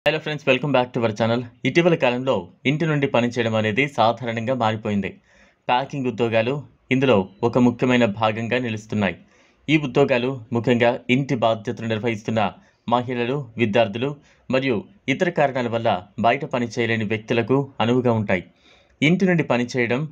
Hello friends, welcome back to our channel. ఇటీవల కాలంలో ఇంటి నుండి పనిచేయడం అనేది సాధారణంగా మారిపోయింది. ప్యాకింగ్ ఉద్యోగాలు ఇందులో ఒక ముఖ్యమైన భాగంగా నిలుస్తున్నాయి. ఈ ఉద్యోగాలు ముఖ్యంగా ఇంటి బాధ్యతలు నిర్వహిస్తున్న మహిళలు, విద్యార్థులు మరియు ఇతర కారణాల వల్ల బయట పని చేయలేని వ్యక్తులకు అనువుగా ఉంటాయి. ఇంటి నుండి పనిచేయడం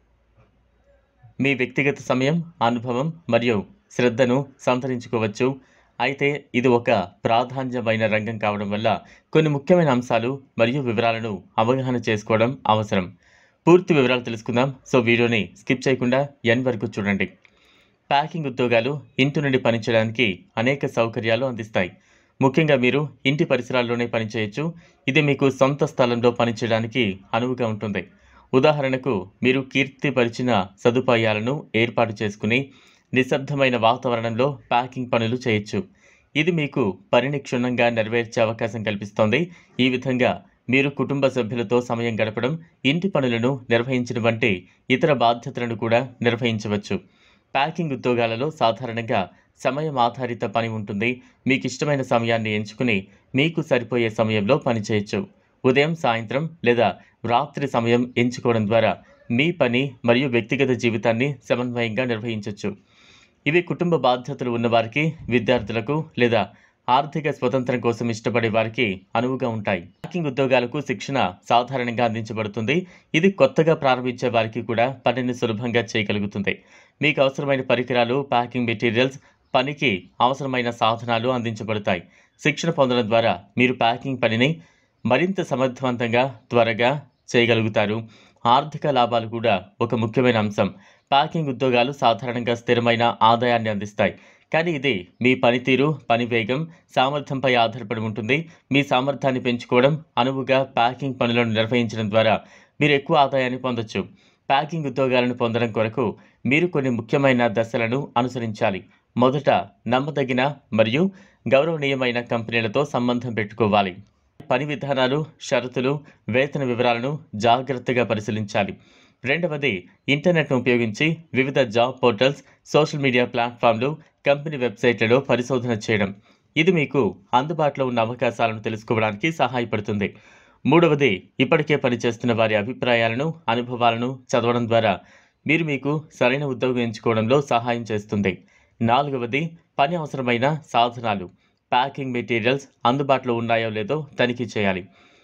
మీ వ్యక్తిగత సమయం, అనుభవం మరియు శ్రద్ధను సంతరించుకోవచ్చు. అయితే ఇది ఒక ప్రాధాన్యమైన రంగం కావడం వల్ల కొన్ని ముఖ్యమైన అంశాలు మరియు వివరాలను అవగాహన చేసుకోవడం అవసరం. పూర్తి వివరాలు తెలుసుకుందాం. సో వీడియోని స్కిప్ చేయకుండా ఎండ్ వరకు చూడండి. ప్యాకింగ్ ఉద్యోగాలు ఇంటి నుండి పనిచేయడానికి అనేక సౌకర్యాలు అందిస్తాయి. ముఖ్యంగా మీరు ఇంటి పరిసరాల్లోనే పనిచేయచ్చు. ఇది మీకు సొంత స్థలంలో పనిచేయడానికి అనువుగా ఉంటుంది. ఉదాహరణకు, మీరు కీర్తిపరిచిన సదుపాయాలను ఏర్పాటు చేసుకుని నిశ్శబ్దమైన వాతావరణంలో ప్యాకింగ్ పనులు చేయొచ్చు. ఇది మీకు పనిని క్షుణ్ణంగా నెరవేర్చే అవకాశం కల్పిస్తోంది. ఈ విధంగా మీరు కుటుంబ సభ్యులతో సమయం గడపడం, ఇంటి పనులను నిర్వహించడం వంటి ఇతర బాధ్యతలను కూడా నిర్వహించవచ్చు. ప్యాకింగ్ ఉద్యోగాలలో సాధారణంగా సమయం ఆధారిత పని ఉంటుంది. మీకు ఇష్టమైన సమయాన్ని ఎంచుకుని మీకు సరిపోయే సమయంలో పనిచేయచ్చు. ఉదయం, సాయంత్రం లేదా రాత్రి సమయం ఎంచుకోవడం ద్వారా మీ పని మరియు వ్యక్తిగత జీవితాన్ని సమన్వయంగా నిర్వహించవచ్చు. ఇవి కుటుంబ బాధ్యతలు ఉన్నవారికి, విద్యార్థులకు లేదా ఆర్థిక స్వతంత్రం కోసం ఇష్టపడే వారికి అనువుగా ఉంటాయి. ప్యాకింగ్ ఉద్యోగాలకు శిక్షణ సాధారణంగా అందించబడుతుంది. ఇది కొత్తగా ప్రారంభించే వారికి కూడా పనిని సులభంగా చేయగలుగుతుంది. మీకు అవసరమైన పరికరాలు, ప్యాకింగ్ మెటీరియల్స్, పనికి అవసరమైన సాధనాలు అందించబడతాయి. శిక్షణ పొందడం ద్వారా మీరు ప్యాకింగ్ పనిని మరింత సమర్థవంతంగా, త్వరగా చేయగలుగుతారు. ఆర్థిక లాభాలు కూడా ఒక ముఖ్యమైన అంశం. ప్యాకింగ్ ఉద్యోగాలు సాధారణంగా స్థిరమైన ఆదాయాన్ని అందిస్తాయి. కానీ ఇది మీ పనితీరు, పని వేగం, సామర్థ్యంపై ఆధారపడి ఉంటుంది. మీ సామర్థ్యాన్ని పెంచుకోవడం, అనువుగా ప్యాకింగ్ పనులను నిర్వహించడం ద్వారా మీరు ఎక్కువ ఆదాయాన్ని పొందొచ్చు. ప్యాకింగ్ ఉద్యోగాలను పొందడం కొరకు మీరు కొన్ని ముఖ్యమైన దశలను అనుసరించాలి. మొదట, నమ్మదగిన మరియు గౌరవనీయమైన కంపెనీలతో సంబంధం పెట్టుకోవాలి. పని విధానాలు, షరతులు, వేతన వివరాలను జాగ్రత్తగా పరిశీలించాలి. రెండవది, ఇంటర్నెట్ను ఉపయోగించి వివిధ జాబ్ పోర్టల్స్, సోషల్ మీడియా ప్లాట్ఫామ్లు, కంపెనీ వెబ్సైట్లలో పరిశోధన చేయడం. ఇది మీకు అందుబాటులో ఉన్న అవకాశాలను తెలుసుకోవడానికి సహాయపడుతుంది. మూడవది, ఇప్పటికే పనిచేస్తున్న వారి అభిప్రాయాలను, అనుభవాలను చదవడం ద్వారా మీరు మీకు సరైన ఉద్యోగం ఎంచుకోవడంలో సహాయం చేస్తుంది. నాలుగవది, పని అవసరమైన సాధనాలు, ప్యాకింగ్ మెటీరియల్స్ అందుబాటులో ఉన్నాయో లేదో తనిఖీ చేయాలి.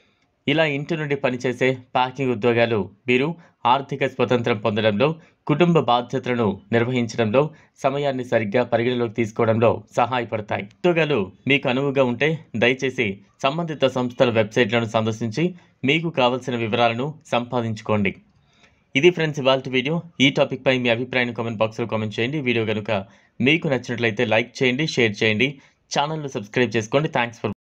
ఇలా ఇంటి నుండి పనిచేసే ప్యాకింగ్ ఉద్యోగాలు మీరు ఆర్థిక స్వతంత్రం పొందడంలో, కుటుంబ బాధ్యతలను నిర్వహించడంలో, సమయాన్ని సరిగ్గా పరిగణలోకి తీసుకోవడంలో సహాయపడతాయి. ఉద్యోగాలు మీకు అనువుగా ఉంటే దయచేసి సంబంధిత సంస్థల వెబ్సైట్లను సందర్శించి మీకు కావలసిన వివరాలను సంపాదించుకోండి. ఇది ఫ్రెండ్స్ ఇవాల్టి వీడియో. ఈ టాపిక్ పై మీ అభిప్రాయాన్ని కామెంట్ బాక్స్లో కామెంట్ చేయండి. వీడియో కనుక మీకు నచ్చినట్లయితే లైక్ చేయండి, షేర్ చేయండి, ఛానల్ను సబ్స్క్రైబ్ చేసుకోండి. Thanks for